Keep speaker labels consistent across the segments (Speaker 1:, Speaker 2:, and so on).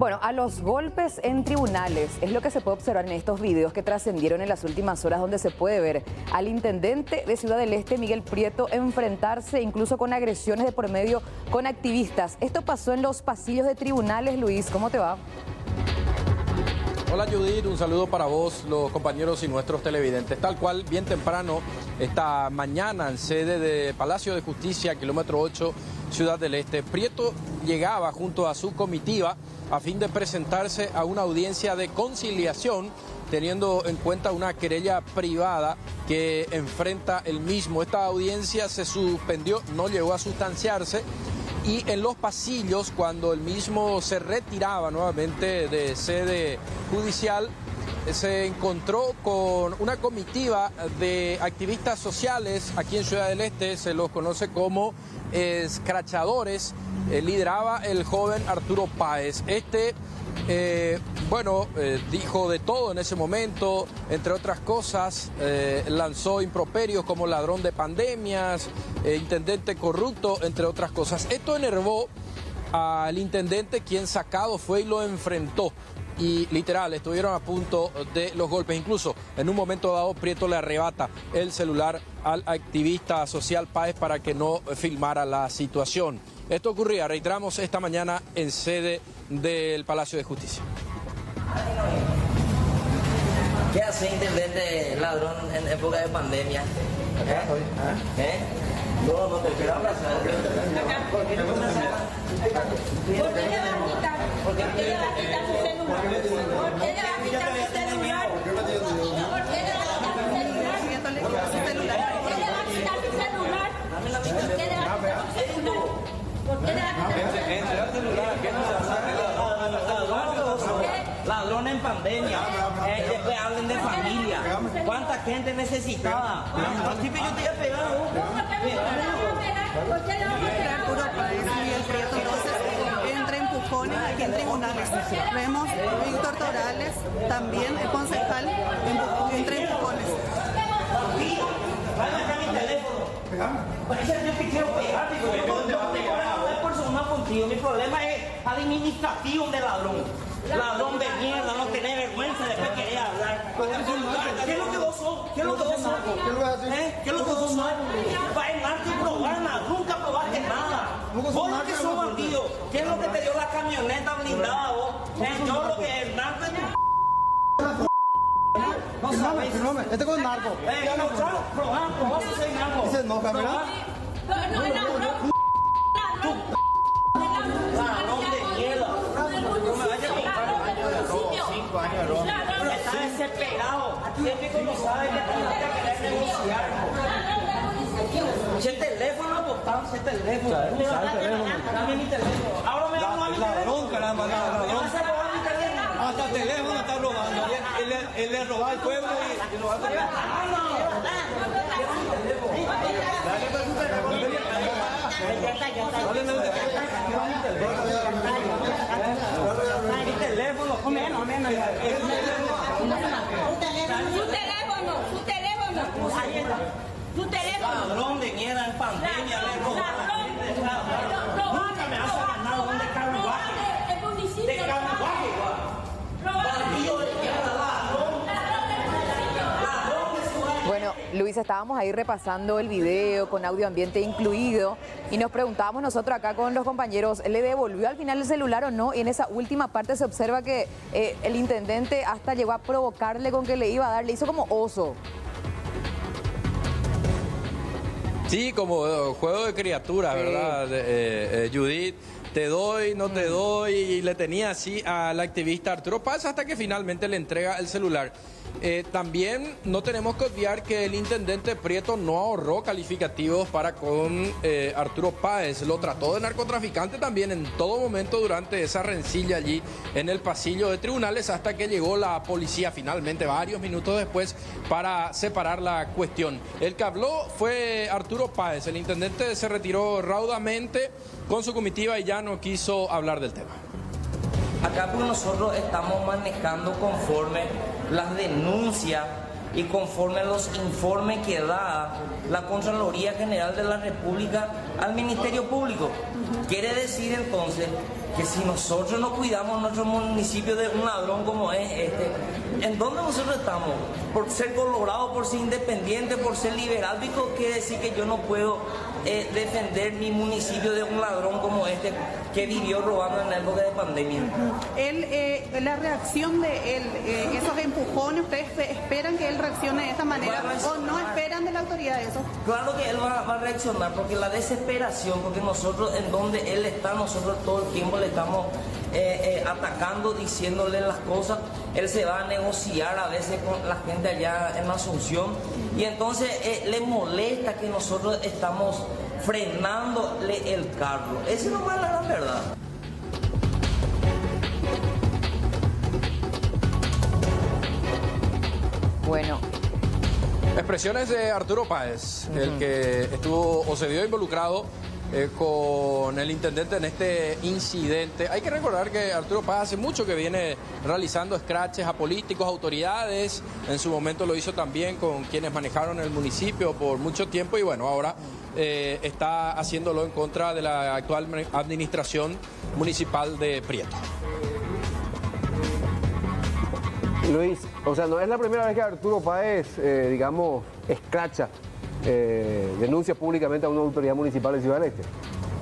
Speaker 1: Bueno, a los golpes en tribunales es lo que se puede observar en estos videos que trascendieron en las últimas horas, donde se puede ver al intendente de Ciudad del Este, Miguel Prieto, enfrentarse incluso con agresiones de por medio con activistas. Esto pasó en los pasillos de tribunales. Luis, ¿cómo te va?
Speaker 2: Hola Judith, un saludo para vos, los compañeros y nuestros televidentes. Tal cual, bien temprano, esta mañana en sede de Palacio de Justicia, kilómetro 8, Ciudad del Este, Prieto llegaba junto a su comitiva a fin de presentarse a una audiencia de conciliación, teniendo en cuenta una querella privada que enfrenta el mismo. Esta audiencia se suspendió, no llegó a sustanciarse. Y en los pasillos, cuando el mismo se retiraba nuevamente de sede judicial, se encontró con una comitiva de activistas sociales aquí en Ciudad del Este, se los conoce como escrachadores, lideraba el joven Arturo Páez. Dijo de todo en ese momento, entre otras cosas, lanzó improperios como ladrón de pandemias, intendente corrupto, entre otras cosas. Esto enervó al intendente, quien sacado fue y lo enfrentó. Y literal, estuvieron a punto de los golpes. Incluso en un momento dado, Prieto le arrebata el celular al activista social Páez para que no filmara la situación. Esto ocurría, reiteramos, esta mañana en sede del Palacio de Justicia.
Speaker 3: ¿Qué hace intendente ladrón en época de pandemia? No te quiero abrazar. ¿Por qué no te abrazas?
Speaker 4: ¿Por qué le va a quitar? ¿Por qué le va a quitar su celular? ¿Por qué le va a quitar su celular? ¿Por qué le va a quitar su celular? ¿Por qué le va a quitar su celular? ¿Por qué le va a quitar su celular? ¿Por qué le va a quitar su celular? ¿Por qué le va a quitar su celular?
Speaker 3: Ladrón en pandemia, después hablen de familia. ¿Cuánta gente necesitaba? Yo te voy a pegar.
Speaker 4: ¿Por qué le va a pegar?
Speaker 5: Arturo Páez, Miguel Prieto, entonces entre empujones aquí en tribunales. Vemos Víctor Torales, también el concejal, entre empujones.
Speaker 3: Mi teléfono. Yo te quiero pegar, no es personal contigo, mi problema es administrativo de ladrón. Ladrón de mierda, no tenés vergüenza, después querés hablar. ¿Qué es lo que vos sos? ¿Qué es lo que vos sos? ¿Qué es lo que vos sos? Para el narco y probar nada, nunca probaste nada. Vos lo que sos bandido. ¿Qué es lo que te dio la camioneta blindada vos? Yo lo que el narco es tu...
Speaker 6: No sabes, este con narco.
Speaker 3: Probá si soy narco.
Speaker 6: Dice no, ¿verdad?
Speaker 4: No,
Speaker 3: Ladrón de mierda. No me vayas a contar 5 años, está desesperado. Es que como sabe que tenés que querer negociar. Ese teléfono apostado, ese teléfono. Dame mi teléfono. Ahora me va a mi teléfono.
Speaker 6: Ladrón, caramba, ladrón.
Speaker 3: ¿Vas a robar mi teléfono?
Speaker 6: Hasta el teléfono está robando. Él le roba al pueblo y lo va a tener.
Speaker 3: Mi teléfono, menos.
Speaker 4: Su teléfono.
Speaker 3: Ladrón de mierda en pandemia, le robaron a la gente. Nunca me vas a ganar donde Carruaje. De Carruaje, bandido de mierda, ladrón. Ladrón de su...
Speaker 1: Bueno, Luis, estábamos ahí repasando el video con audio ambiente incluido y nos preguntábamos nosotros acá con los compañeros, ¿le devolvió al final el celular o no? Y en esa última parte se observa que el intendente hasta llegó a provocarle con que le iba a dar, le hizo como oso.
Speaker 2: Sí, como juego de criaturas, sí. ¿Verdad, Judith? Te doy, no te doy, y le tenía así al activista Arturo Páez hasta que finalmente le entrega el celular. También no tenemos que olvidar que el intendente Prieto no ahorró calificativos para con Arturo Páez. Lo trató de narcotraficante también en todo momento durante esa rencilla allí en el pasillo de tribunales, hasta que llegó la policía finalmente varios minutos después para separar la cuestión. El que habló fue Arturo Páez. El intendente se retiró raudamente con su comitiva y ya no quiso hablar del tema.
Speaker 3: Acá pues nosotros estamos manejando conforme las denuncias y conforme los informes que da la Contraloría General de la República al Ministerio Público. Quiere decir entonces que si nosotros no cuidamos nuestro municipio de un ladrón como es este, ¿en dónde nosotros estamos? Por ser colorado, por ser independiente, por ser liberal, ¿digo quiere decir que yo no puedo defender mi municipio de un ladrón como este que vivió robando en la época de pandemia?
Speaker 5: La reacción de él, esos empujones, ¿ustedes esperan que él reaccione de esta manera o no esperan de la autoridad eso?
Speaker 3: Claro que él va a reaccionar, porque la desesperación, porque nosotros en donde él está, nosotros todo el tiempo le estamos atacando, diciéndole las cosas. Él se va a negociar a veces con la gente allá en Asunción y entonces le molesta que nosotros estamos frenándole el carro. Esa no es la verdad.
Speaker 1: Bueno.
Speaker 2: Expresiones de Arturo Páez, el que estuvo o se vio involucrado con el intendente en este incidente. Hay que recordar que Arturo Páez hace mucho que viene realizando escraches a políticos, autoridades. En su momento lo hizo también con quienes manejaron el municipio por mucho tiempo y bueno, ahora está haciéndolo en contra de la actual administración municipal de Prieto.
Speaker 7: Luis, o sea, no es la primera vez que Arturo Páez, digamos, escracha, denuncia públicamente a una autoridad municipal de Ciudad del Este.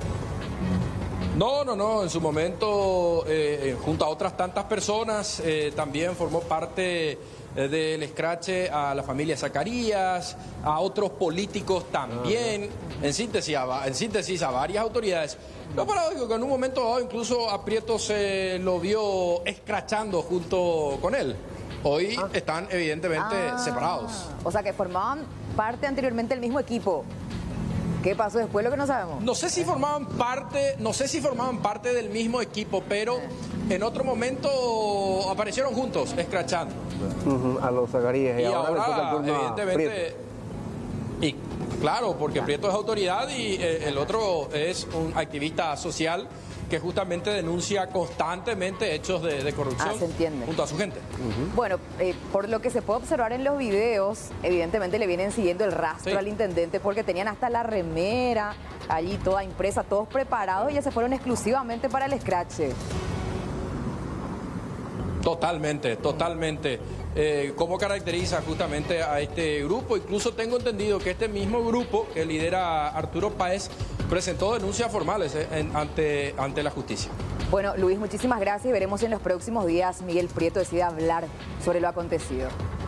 Speaker 2: No, en su momento, junto a otras tantas personas, también formó parte del escrache a la familia Zacarías, a otros políticos también, en síntesis a varias autoridades. Lo paradójico que en un momento dado incluso a Prieto se lo vio escrachando junto con él. Hoy están evidentemente separados.
Speaker 1: O sea que formaban parte anteriormente del mismo equipo. ¿Qué pasó después? Lo que no sabemos.
Speaker 2: No sé si formaban parte del mismo equipo, pero en otro momento aparecieron juntos, escrachando.
Speaker 7: A los Zacarías.
Speaker 2: Y ahora evidentemente, y claro, porque Prieto es autoridad y el otro es un activista social que justamente denuncia constantemente hechos de corrupción
Speaker 1: se entiende.
Speaker 2: junto a su gente.
Speaker 1: Bueno, por lo que se puede observar en los videos, evidentemente le vienen siguiendo el rastro al intendente porque tenían hasta la remera allí toda impresa, todos preparados y ya se fueron exclusivamente para el escrache.
Speaker 2: Totalmente. ¿Cómo caracteriza justamente a este grupo? Incluso tengo entendido que este mismo grupo que lidera Arturo Páez presentó denuncias formales ante la justicia.
Speaker 1: Bueno, Luis, muchísimas gracias y veremos si en los próximos días Miguel Prieto decide hablar sobre lo acontecido.